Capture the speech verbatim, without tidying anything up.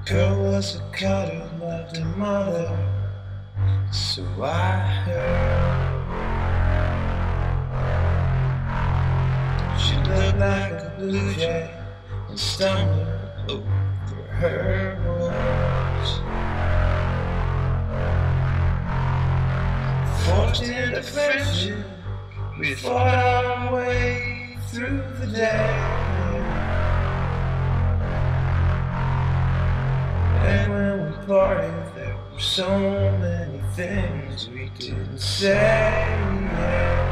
Girl was a cuddle, loved her mother, so I heard. She looked like a blue jay and stumbled over her words. Forged into friendship, we fought our way through the day. And when we parted, there were so many things we didn't say. Yeah.